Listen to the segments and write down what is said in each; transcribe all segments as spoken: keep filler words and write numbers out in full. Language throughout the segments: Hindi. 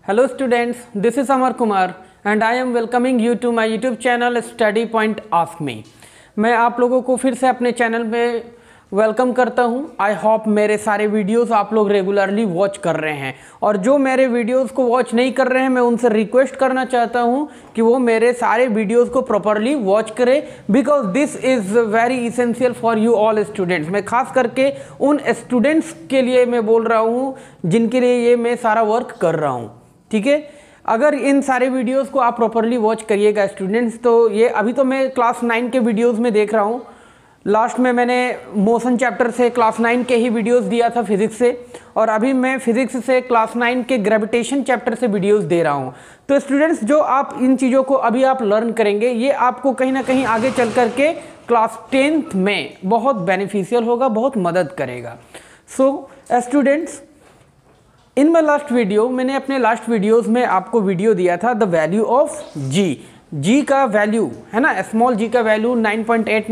Hello students, this is Amar Kumar and I am welcoming you to my YouTube channel Study Point Ask Me। मैं आप लोगों को फिर से अपने चैनल में वेलकम करता हूं। आई होप मेरे सारे वीडियोस आप लोग रेगुलरली वॉच कर रहे हैं, और जो मेरे वीडियोस को वॉच नहीं कर रहे हैं मैं उनसे रिक्वेस्ट करना चाहता हूं कि वो मेरे सारे वीडियोस को प्रॉपरली वॉच करें, because this is very essential for you all students. मैं खास करके उन स्टूडेंट्स के लिए मैं बोल रहा हूँ जिनके लिए ये मैं सारा वर्क कर रहा हूँ, ठीक है। अगर इन सारे वीडियोस को आप प्रॉपरली वॉच करिएगा स्टूडेंट्स, तो ये अभी तो मैं क्लास नाइन के वीडियोस में देख रहा हूँ। लास्ट में मैंने मोशन चैप्टर से क्लास नाइन के ही वीडियोस दिया था फिजिक्स से, और अभी मैं फिजिक्स से क्लास नाइन के ग्रेविटेशन चैप्टर से वीडियोस दे रहा हूँ। तो स्टूडेंट्स, जो आप इन चीज़ों को अभी आप लर्न करेंगे, ये आपको कहीं ना कहीं आगे चल करके क्लास टेंथ में बहुत बेनिफिशियल होगा, बहुत मदद करेगा। So students, in my last video, मैंने अपने लास्ट वीडियोस में आपको वीडियो दिया था the value of G. G का वैल्यू है ना, स्मॉल जी का value nine point eight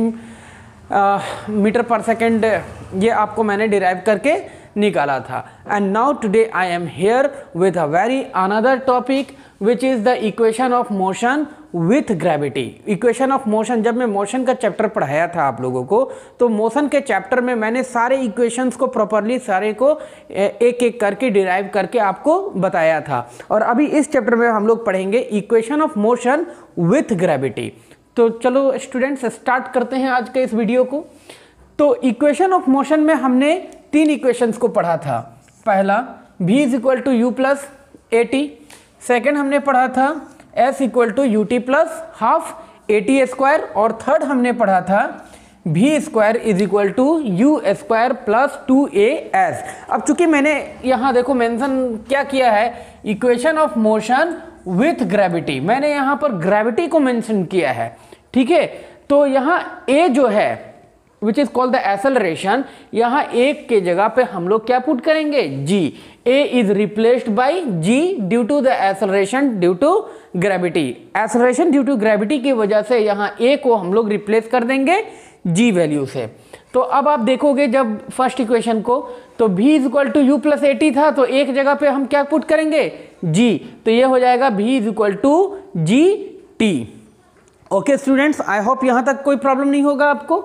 metre per second, ये आपको मैंने डिराइव करके निकाला था। And now today I am here with a very another topic which is the equation of motion with gravity. Equation of motion, जब मैं मोशन का चैप्टर पढ़ाया था आप लोगों को, तो मोशन के चैप्टर में मैंने सारे इक्वेशंस को प्रॉपरली सारे को एक एक करके डिराइव करके आपको बताया था। और अभी इस चैप्टर में हम लोग पढ़ेंगे equation of motion with gravity. तो चलो स्टूडेंट्स, स्टार्ट करते हैं आज के इस वीडियो को। तो इक्वेशन ऑफ मोशन में हमने तीन इक्वेशंस को पढ़ा था। पहला v is equal to u plus a t, second हमने पढ़ा था s equal to u t plus half a t square, और थर्ड हमने पढ़ा था v square is equal to u square plus two a s. अब चूंकि मैंने यहाँ देखो मेंशन क्या किया है, equation of motion with gravity, मैंने यहाँ पर ग्रेविटी को मेंशन किया है, ठीक है। तो यहाँ a जो है which is called the acceleration, यहाँ एक के जगह पे हम लोग क्या पुट करेंगे, g। a is replaced by g due to the acceleration due to gravity. Acceleration due to gravity की वजह से यहाँ a को हम लोग रिप्लेस कर देंगे g वैल्यू से। तो अब आप देखोगे जब फर्स्ट इक्वेशन को, तो v is equal to u plus a t था, तो एक जगह पे हम क्या पुट करेंगे, g। तो ये हो जाएगा v is equal to g t. Okay students, I hope यहाँ तक कोई प्रॉब्लम नहीं होगा आपको।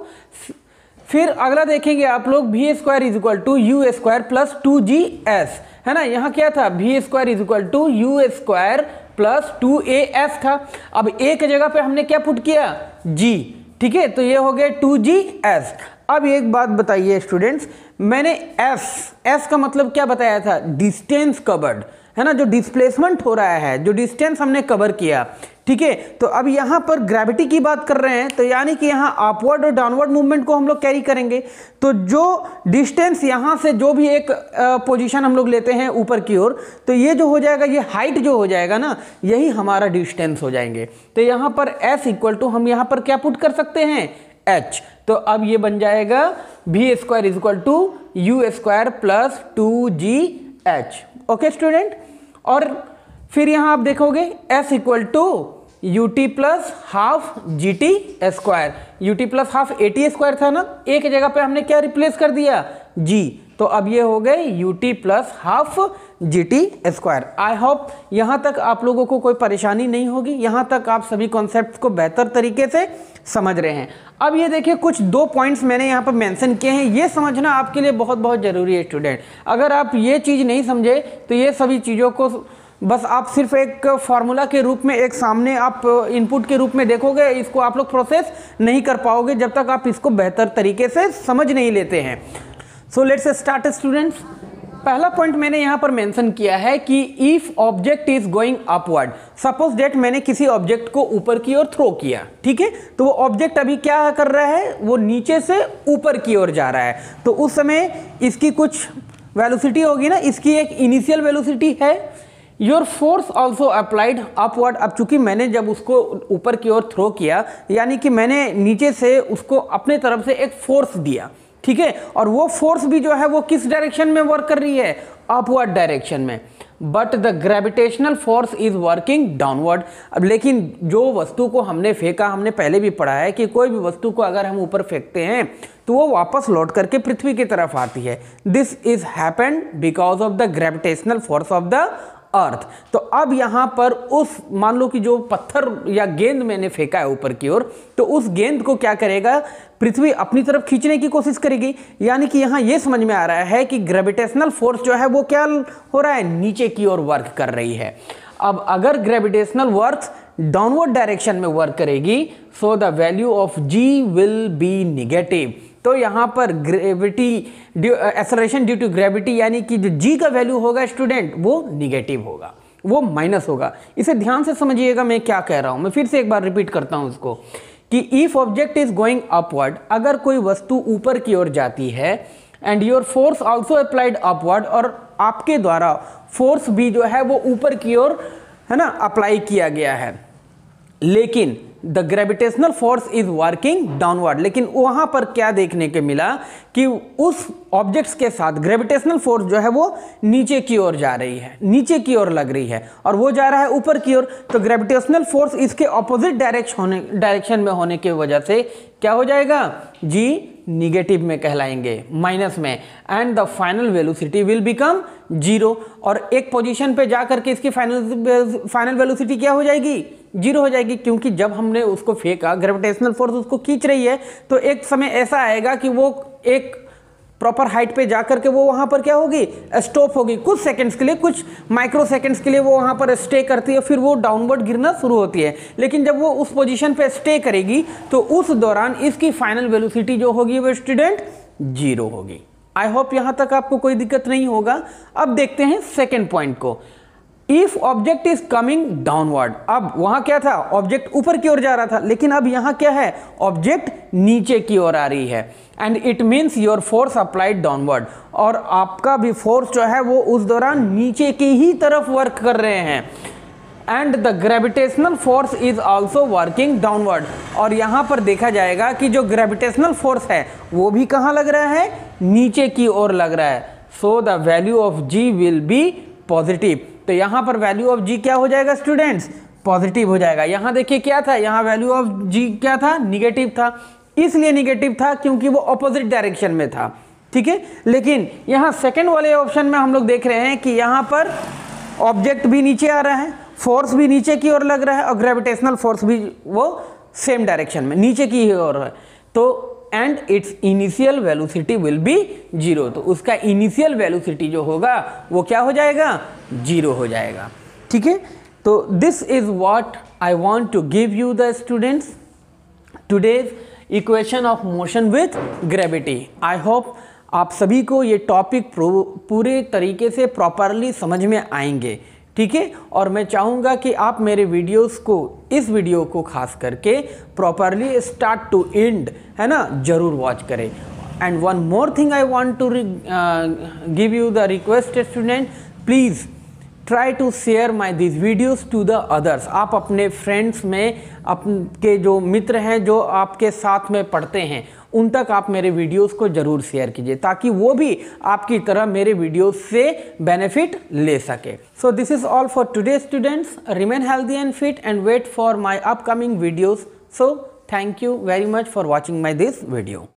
फिर अगला देखेंगे आप लोग, v square is equal to u square plus two g s, है ना। यहाँ क्या था, v square is equal to u square plus two a s था। अब एक जगह पे हमने क्या पुट किया, जी, ठीक है। तो ये हो गया टू जी एस। अब एक बात बताइए स्टूडेंट्स, मैंने एस एस का मतलब क्या बताया था, डिस्टेंस कवर्ड, है ना, जो डिस्प्लेसमेंट हो रहा है, जो डिस्टेंस हमने कवर किया, ठीक है। तो अब यहाँ पर ग्रेविटी की बात कर रहे हैं, तो यानी कि यहाँ अपवर्ड और डाउनवर्ड मूवमेंट को हम लोग कैरी करेंगे। तो जो डिस्टेंस यहाँ से जो भी एक पोजीशन हम लोग लेते हैं ऊपर की ओर, तो ये जो हो जाएगा, ये हाइट जो हो जाएगा ना, यही हमारा डिस्टेंस हो जाएंगे। तो यहाँ पर s इक्वल टू हम यहाँ पर क्या पुट कर सकते हैं, h। तो अब ये बन जाएगा v square is equal to u square plus two g h. Okay student, और फिर यहाँ आप देखोगे s equal to u t plus half g t square, u t plus half a t square था ना, एक जगह पे हमने क्या रिप्लेस कर दिया, g। तो अब ये हो गए u t plus half g t square. I hope यहाँ तक आप लोगों को कोई परेशानी नहीं होगी, यहाँ तक आप सभी कॉन्सेप्ट्स को बेहतर तरीके से समझ रहे हैं। अब ये देखिए, कुछ दो पॉइंट्स मैंने यहाँ पर मेंशन किए हैं, ये समझना आपके लिए बहुत बहुत ज़रूरी है स्टूडेंट। अगर आप ये चीज़ नहीं समझे तो ये सभी चीज़ों को बस आप सिर्फ एक फार्मूला के रूप में, एक सामने आप इनपुट के रूप में देखोगे, इसको आप लोग प्रोसेस नहीं कर पाओगे जब तक आप इसको बेहतर तरीके से समझ नहीं लेते हैं। So let's start students. पहला पॉइंट मैंने यहाँ पर मेंशन किया है कि if object is going upward, suppose that मैंने किसी ऑब्जेक्ट को ऊपर की ओर थ्रो किया, ठीक है। तो वो ऑब्जेक्ट अभी क्या कर रहा है, वो नीचे से ऊपर की ओर जा रहा है। तो उस समय इसकी कुछ वेलोसिटी होगी ना, इसकी एक इनिशियल वेलोसिटी है। Your force also applied upward. अब चूंकि मैंने जब उसको ऊपर की ओर थ्रो किया, यानी कि मैंने नीचे से उसको अपने तरफ से एक फोर्स दिया, ठीक है। और वो फोर्स भी जो है वो किस डायरेक्शन में वर्क कर रही है, अपवर्ड डायरेक्शन में। But the gravitational force is working downward. अब लेकिन जो वस्तु को हमने फेंका, हमने पहले भी पढ़ा है कि कोई भी वस्तु को अगर हम ऊपर फेंकते हैं तो वो वापस लौट करके पृथ्वी की तरफ आती है। This is happened because of the gravitational force of the earth. तो अब यहाँ पर उस मान लो कि जो पत्थर या गेंद मैंने फेंका है ऊपर की ओर, तो उस गेंद को क्या करेगा, पृथ्वी अपनी तरफ खींचने की कोशिश करेगी। यानी कि यहाँ ये समझ में आ रहा है कि ग्रेविटेशनल फोर्स जो है वो क्या हो रहा है, नीचे की ओर वर्क कर रही है। अब अगर ग्रेविटेशनल वर्क डाउनवर्ड डायरेक्शन में वर्क करेगी, so the value of g will be negative. तो यहाँ पर gravity acceleration due to gravity यानी कि जो जी का वैल्यू होगा स्टूडेंट वो निगेटिव होगा, वो माइनस होगा। इसे ध्यान से समझिएगा मैं क्या कह रहा हूँ। मैं फिर से एक बार रिपीट करता हूँ उसको कि if object is going upward, अगर कोई वस्तु ऊपर की ओर जाती है and your force also applied upward, और आपके द्वारा फोर्स भी जो है वो ऊपर की ओर है ना अप्लाई किया गया है, लेकिन the gravitational force is working downward. लेकिन वहां पर क्या देखने को मिला कि उस ऑब्जेक्ट्स के साथ ग्रेविटेशनल फोर्स जो है वो नीचे की ओर जा रही है, नीचे की ओर लग रही है, और वो जा रहा है ऊपर की ओर। तो ग्रेविटेशनल फोर्स इसके ऑपोजिट डायरेक्शन होने डायरेक्शन में होने की वजह से क्या हो जाएगा, जी निगेटिव में कहलाएंगे, माइनस में, and the final velocity will become zero. और एक पोजीशन पे जा करके इसकी फाइनल फाइनल वेलोसिटी क्या हो जाएगी, जीरो हो जाएगी, क्योंकि जब हमने उसको फेंका ग्रेविटेशनल फोर्स उसको खींच रही है। तो एक समय ऐसा आएगा कि वो एक प्रॉपर हाइट पे जाकर के वो वहां पर क्या होगी, स्टॉप होगी कुछ सेकंड्स के लिए, कुछ माइक्रो सेकंड्स के लिए वो वहां पर स्टे करती है, फिर वो डाउनवर्ड गिरना शुरू होती है। लेकिन जब वो उस पोजीशन पे स्टे करेगी तो उस दौरान इसकी फाइनल वेलोसिटी जो होगी वो स्टूडेंट जीरो होगी। आई होप यहां तक आपको कोई दिक्कत नहीं होगा। अब देखते हैं सेकेंड पॉइंट को, if object is coming downward. अब वहां क्या था, ऑब्जेक्ट ऊपर की ओर जा रहा था, लेकिन अब यहां क्या है, ऑब्जेक्ट नीचे की ओर आ रही है, and it means your force applied downward, और आपका भी फोर्स जो है वो उस दौरान नीचे की ही तरफ वर्क कर रहे हैं, and the gravitational force is also working downward. और यहां पर देखा जाएगा कि जो ग्रेविटेशनल फोर्स है वो भी कहां लग रहा है, नीचे की ओर लग रहा है। So the value of g will be positive. तो यहां पर वैल्यू ऑफ जी क्या हो जाएगा स्टूडेंट्स, पॉजिटिव हो जाएगा। यहां देखिए क्या था, यहां वैल्यू ऑफ जी क्या था, निगेटिव था। इसलिए निगेटिव था क्योंकि वो ऑपोजिट डायरेक्शन में था, ठीक है। लेकिन यहां सेकंड वाले ऑप्शन में हम लोग देख रहे हैं कि यहां पर ऑब्जेक्ट भी नीचे आ रहा है, फोर्स भी नीचे की ओर लग रहा है, और ग्रेविटेशनल फोर्स भी वो सेम डायरेक्शन में नीचे की ओर है। तो and its initial velocity will be zero. तो उसका इनिशियल वेलोसिटी जो होगा वो क्या हो जाएगा, जीरो हो जाएगा, ठीक है। तो this is what I want to give you the students today's equation of motion with gravity. I hope आप सभी को ये टॉपिक पूरे तरीके से प्रॉपरली समझ में आएंगे, ठीक है। और मैं चाहूँगा कि आप मेरे वीडियोस को, इस वीडियो को खास करके प्रॉपरली स्टार्ट टू एंड है ना ज़रूर वॉच करें। And one more thing I want to give you the request student, please try to share my this videos to the others. आप अपने फ्रेंड्स में, आपके जो मित्र हैं जो आपके साथ में पढ़ते हैं, उन तक आप मेरे वीडियोस को ज़रूर शेयर कीजिए, ताकि वो भी आपकी तरह मेरे वीडियोस से बेनिफिट ले सके। So this is all for today students. Remain healthy and fit and wait for my upcoming videos. So thank you very much for watching my this video.